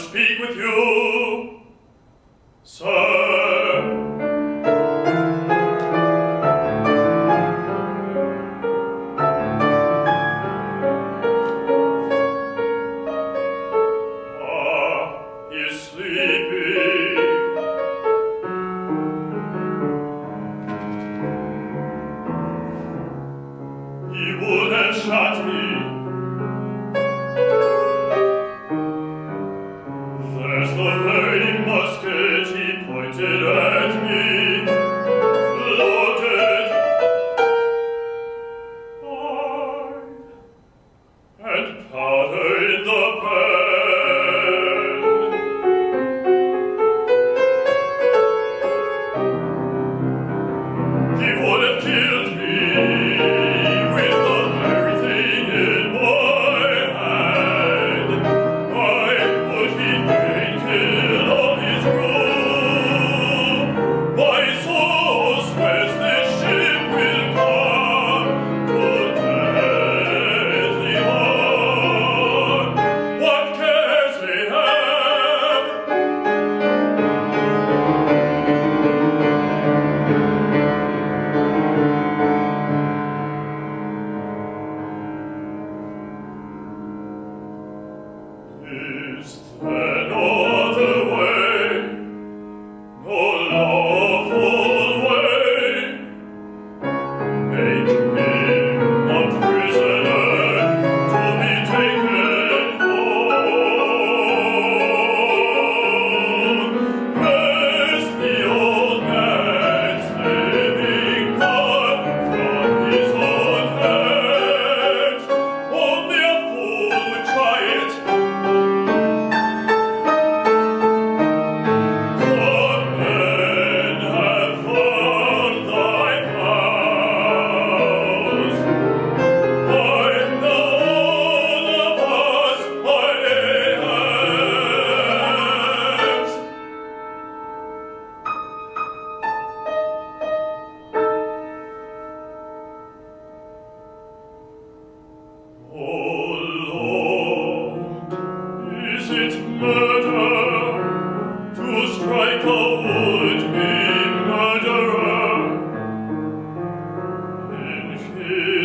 speak with you, sir. He's sleeping. He would have shot me. There's the very musket he pointed at me, loaded. And powder in the pen. He would have killed me with the very thing in my hand. Why would he fain kill all his crew? My soul swears this ship will come to deadly harm. What cares they have? Is there no other way, no lawful way? Make him a prisoner to be taken home. Wrest the old man's living blood from his own hands. Only a fool would try it. Murder, to strike a would-be murderer in his